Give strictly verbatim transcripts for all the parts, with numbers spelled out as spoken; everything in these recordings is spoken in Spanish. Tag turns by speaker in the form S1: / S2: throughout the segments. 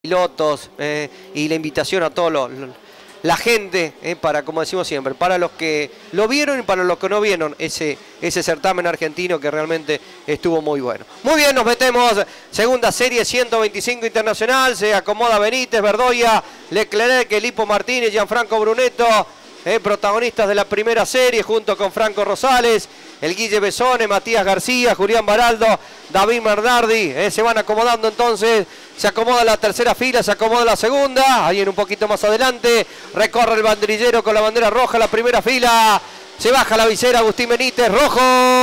S1: pilotos eh, y la invitación a todos los, los, la gente eh, para, como decimos siempre, para los que lo vieron y para los que no vieron ese, ese certamen argentino que realmente estuvo muy bueno. Muy bien, nos metemos, segunda serie ciento veinticinco internacional, se acomoda Benítez, Verdoya, Leclerc, Elipo Martínez, Gianfranco Brunetto, eh, protagonistas de la primera serie junto con Franco Rosales, el Guille Besone, Matías García, Julián Baraldo, David Bernardi, eh, se van acomodando entonces, se acomoda la tercera fila, se acomoda la segunda, ahí en un poquito más adelante, recorre el banderillero con la bandera roja, la primera fila, se baja la visera Agustín Benítez, rojo,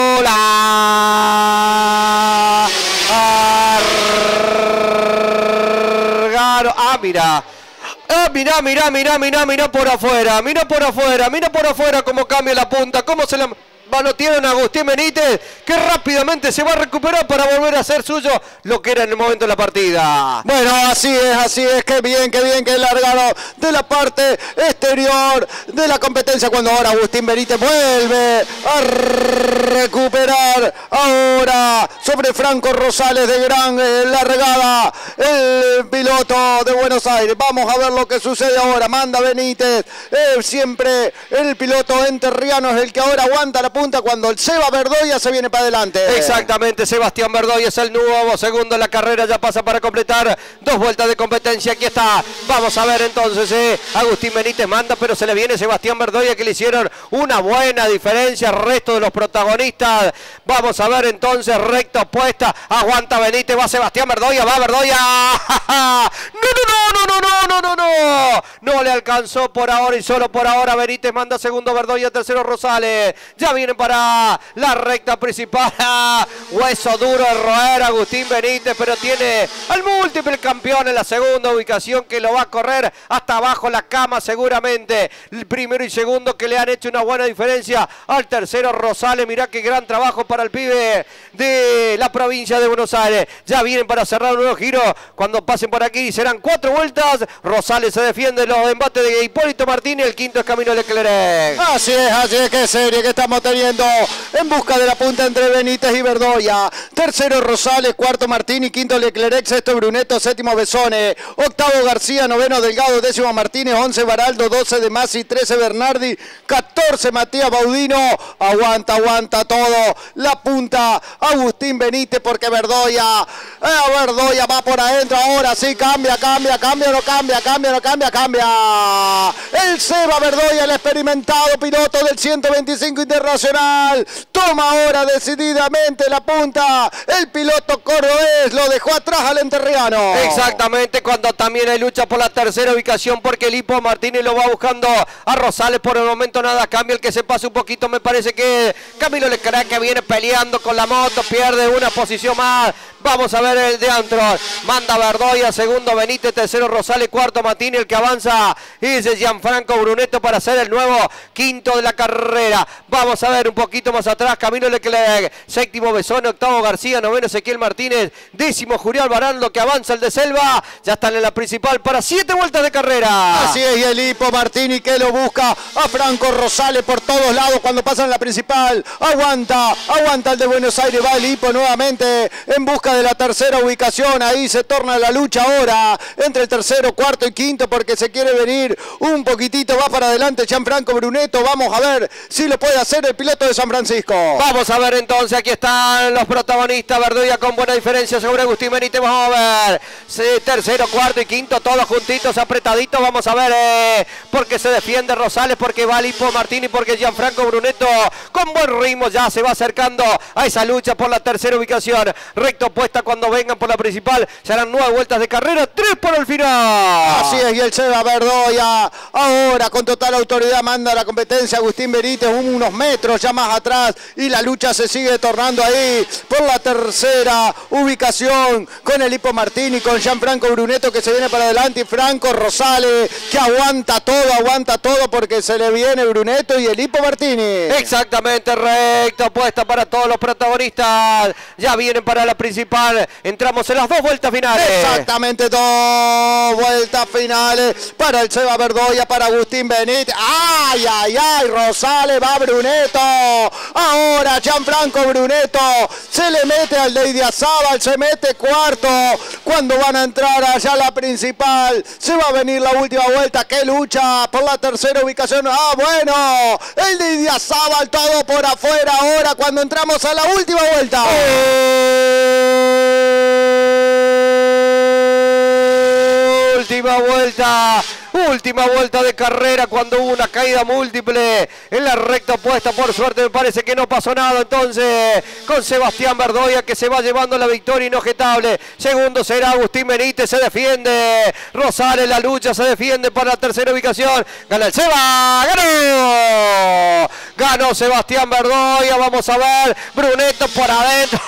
S1: la... Argaro, ah, mira. Ah, mirá, mirá, mirá, mirá, mirá por afuera, mirá por afuera, mirá por afuera cómo cambia la punta, cómo se la... manotearon a Agustín Benítez, que rápidamente se va a recuperar para volver a hacer suyo lo que era en el momento de la partida.
S2: Bueno, así es, así es, qué bien, qué bien que largaron de la parte exterior de la competencia cuando ahora Agustín Benítez vuelve a recuperar ahora sobre Franco Rosales de gran eh, largada, el piloto de Buenos Aires. Vamos a ver lo que sucede ahora, manda Benítez, eh, siempre el piloto enterriano es el que ahora aguanta la punta cuando el Seba Verdoya se viene para adelante.
S1: Exactamente, Sebastián Verdoya es el nuevo segundo en la carrera, ya pasa para completar dos vueltas de competencia, aquí está, vamos a ver entonces, eh, Agustín Benítez manda, pero se le viene Sebastián Verdoya que le hicieron una buena diferencia al resto de los protagonistas, vamos a ver entonces, recta opuesta, aguanta Benítez, va Sebastián Verdoya, va Verdoya, no, no, no, no, no, no, no, no, no le alcanzó por ahora y solo por ahora, Benítez manda segundo Verdoya, tercero Rosales, ya viene para la recta principal, hueso duro de roer Agustín Benítez, pero tiene al múltiple campeón en la segunda ubicación que lo va a correr hasta abajo la cama seguramente, el primero y segundo que le han hecho una buena diferencia al tercero Rosales, mirá qué gran trabajo para el pibe de la provincia de Buenos Aires, ya vienen para cerrar un nuevo giro, cuando pasen por aquí serán cuatro vueltas, Rosales se defiende los embates de Hipólito Martínez, el quinto es Camilo Leclerc.
S2: Así es, así es, qué serie que estamos teniendo en busca de la punta entre Benítez y Verdoya, tercero Rosales, cuarto Martínez, quinto Leclerc, sexto Brunetto, séptimo Besone, octavo García, noveno Delgado, décimo Martínez, once Baraldo, doce De Masi, trece Bernardi, catorce Matías Baudino, aguanta, aguanta todo, la punta Agustín Benítez porque Verdoya, eh, Verdoya va por adentro, ahora sí, cambia, cambia, cambia, no cambia, cambia, no cambia, cambia, el Seba Verdoya, el experimentado piloto del ciento veinticinco Internacional, toma ahora decididamente la punta, el piloto cordobés lo dejó atrás al enterriano.
S1: Exactamente, cuando también hay lucha por la tercera ubicación porque el Hipo Martínez lo va buscando a Rosales, por el momento nada cambia, el que se pase un poquito me parece que Camilo Leclerc que viene peleando con la moto, pierde una posición más, vamos a ver el de antro, manda Verdoya, segundo Benítez, tercero Rosales, cuarto Martínez, el que avanza es Gianfranco Brunetto para ser el nuevo quinto de la carrera, vamos a ver un poquito más atrás, Camilo Leclerc, séptimo Besone, octavo García, noveno Ezequiel Martínez, décimo Julián Baraldo que avanza el de Selva, ya están en la principal para siete vueltas de carrera.
S2: Así es, y el Hipo Martínez que lo busca a Franco Rosales por todos lados cuando pasan la principal, aguanta, aguanta el de Buenos Aires, va el Hipo nuevamente en busca de la tercera ubicación, ahí se torna la lucha ahora entre el tercero, cuarto y quinto porque se quiere venir un poquitito, va para adelante Gianfranco Brunetto, vamos a ver si lo puede hacer el piloto de San Francisco.
S1: Vamos a ver entonces, aquí están los protagonistas, Verdoya con buena diferencia sobre Agustín Benítez, vamos a ver, sí, tercero, cuarto y quinto, todos juntitos, apretaditos, vamos a ver, eh, porque se defiende Rosales, porque va Lipo Martínez, porque Gianfranco Brunetto con buen ritmo ya se va acercando a esa lucha por la tercera ubicación, recto opuesta cuando vengan por la principal, serán nueve vueltas de carrera, tres por el final.
S2: Así es, y el Seba Verdoya ahora con total autoridad manda la competencia, Agustín Benítez unos metros ya más atrás y la lucha se sigue tornando ahí por la tercera ubicación con el Hipo Martínez y con Gianfranco Brunetto que se viene para adelante y Franco Rosales que aguanta todo, aguanta todo porque se le viene Brunetto y el Hipo Martínez.
S1: Exactamente, recta opuesta para todos los protagonistas, ya vienen para la principal. principal. Entramos en las dos vueltas finales.
S2: Exactamente, dos vueltas finales para el Seba Verdoya, para Agustín Benítez. ¡Ay, ay, ay! Rosales, va Brunetto. Ahora Gianfranco Brunetto se le mete al de Idiazábal, se mete cuarto. Cuando van a entrar allá a la principal, se va a venir la última vuelta. ¡Qué lucha por la tercera ubicación! ¡Ah, bueno! El de Idiazábal, todo por afuera ahora cuando entramos a la última vuelta.
S1: Última vuelta, última vuelta de carrera cuando hubo una caída múltiple en la recta opuesta. Por suerte me parece que no pasó nada entonces con Sebastián Verdoya, que se va llevando la victoria inojetable. Segundo será Agustín Benítez, se defiende. Rosales, la lucha, se defiende para la tercera ubicación. Gana el Seba, ganó. Ganó Sebastián Verdoya, vamos a ver. Brunetto por adentro.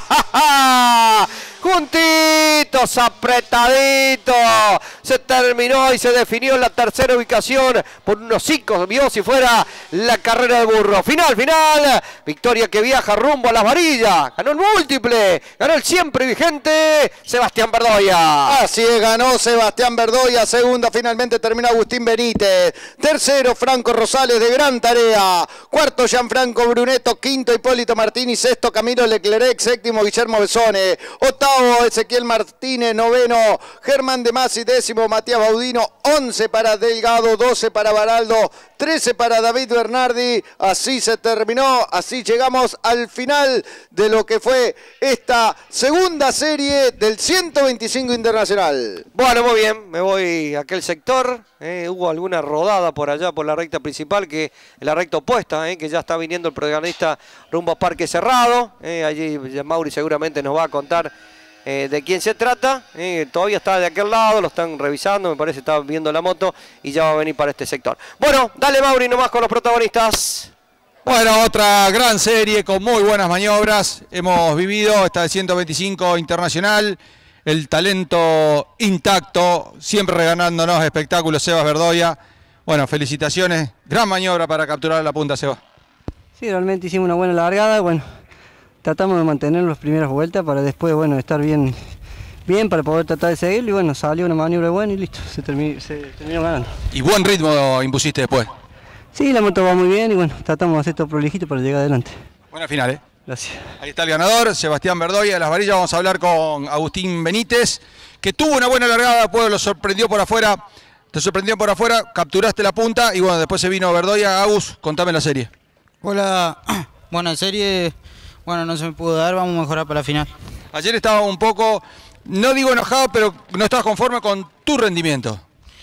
S1: Juntitos, apretaditos. Se terminó y se definió la tercera ubicación por unos cinco. Vio si fuera la carrera de burro. Final, final. Victoria que viaja rumbo a las varillas. Ganó el múltiple. Ganó el siempre vigente Sebastián Verdoya.
S2: Así es, ganó Sebastián Verdoya. Segunda finalmente termina Agustín Benítez. Tercero Franco Rosales de gran tarea. Cuarto Gianfranco Brunetto. Quinto Hipólito Martini. Sexto Camilo Leclerc. Séptimo Guillermo Besone. Octavo Ezequiel Martínez. Noveno Germán de Masi. Décimo Matías Baudino. Once para Delgado. Doce para Baraldo. Trece para David Bernardi. Así se terminó. Así llegamos al final de lo que fue esta segunda serie del ciento veinticinco Internacional.
S1: Bueno, muy bien. Me voy a aquel sector. Eh, hubo alguna rodada por allá, por la recta principal, que la recta opuesta, eh, que ya está viniendo el protagonista rumbo a Parque Cerrado. Eh, allí Mauri seguramente nos va a contar Eh, de quién se trata. Eh, todavía está de aquel lado, lo están revisando, me parece que está viendo la moto y ya va a venir para este sector. Bueno, dale Mauri nomás con los protagonistas.
S3: Bueno, otra gran serie con muy buenas maniobras. Hemos vivido esta de ciento veinticinco Internacional. El talento intacto, siempre regalándonos espectáculos, Sebas Verdoya. Bueno, felicitaciones. Gran maniobra para capturar la punta, Sebas.
S4: Sí, realmente hicimos una buena largada. Bueno, tratamos de mantener las primeras vueltas para después, bueno, estar bien, bien para poder tratar de seguir. Y bueno, salió una maniobra buena y listo, se terminó, se terminó ganando.
S3: Y buen ritmo impusiste después.
S4: Sí, la moto va muy bien y bueno, tratamos de hacer todo prolijito para llegar adelante.
S3: Buena final, ¿eh?
S4: Gracias.
S3: Ahí está el ganador, Sebastián Verdoya de las varillas. Vamos a hablar con Agustín Benítez, que tuvo una buena largada, después lo sorprendió por afuera. Te sorprendió por afuera, capturaste la punta y bueno, después se vino Verdoya. Agus, contame la serie.
S5: Hola, buena serie. Bueno, no se me pudo dar, vamos a mejorar para la final.
S3: Ayer estaba un poco, no digo enojado, pero no estabas conforme con tu rendimiento.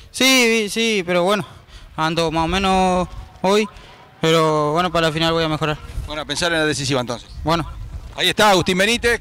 S5: Sí, sí, pero bueno, ando más o menos hoy, pero bueno, para la final voy a mejorar.
S3: Bueno, a pensar en la decisiva entonces.
S5: Bueno.
S3: Ahí está Agustín Benítez,